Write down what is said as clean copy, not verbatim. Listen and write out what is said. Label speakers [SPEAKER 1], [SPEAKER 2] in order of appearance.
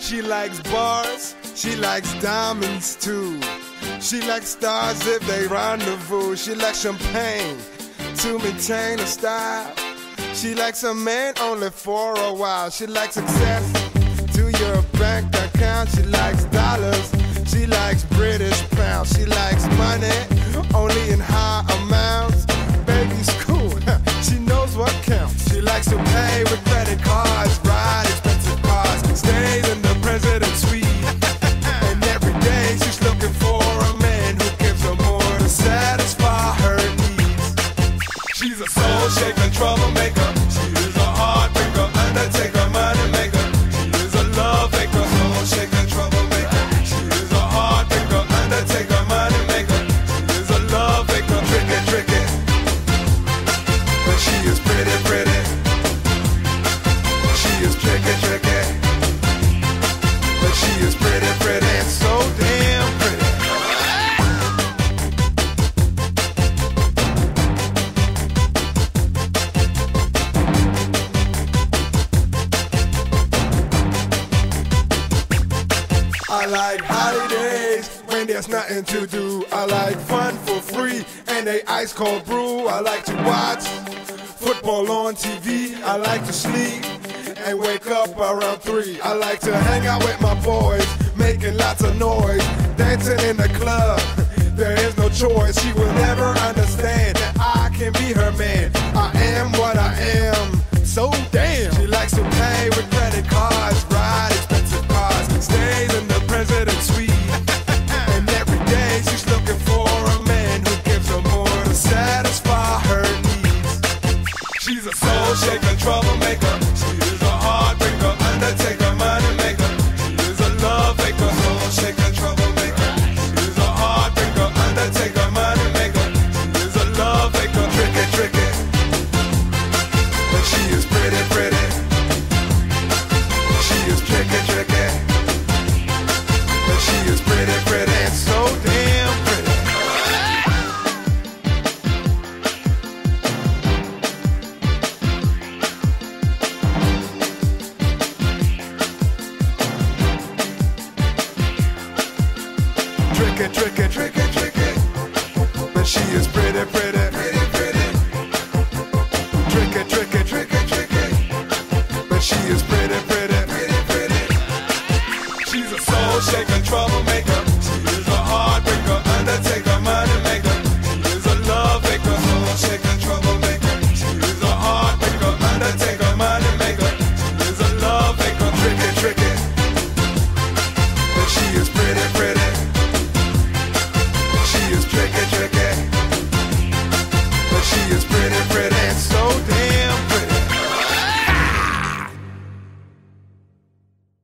[SPEAKER 1] She likes bars, she likes diamonds too. She likes stars if they rendezvous. She likes champagne to maintain her style. She likes a man only for a while. She likes access to your bank account. She likes dollars, she likes British pounds. She likes money only in high amounts. Baby's cool, she knows what counts. She likes to pay with credit cards, ride expensive cars, stays in the president's suite. And every day she's looking for a man who gives her more to satisfy her needs. She's a soul shaker, troublemaker. She is a heartbreaker, undertaker, money maker. She is a love maker, soul shaker, troublemaker. She is a heartbreaker, undertaker, money maker. She is a love maker, tricky, tricky. But she is pretty, pretty. She is tricky, tricky. But she is pretty, pretty, and so damn pretty. I like holidays when there's nothing to do. I like fun for free and a ice cold brew. I like to watch football on TV. I like to sleep and wake up around 3. I like to hang out with my boys, making lots of noise, dancing in the club. There is no choice. She will never understand that I can be her man.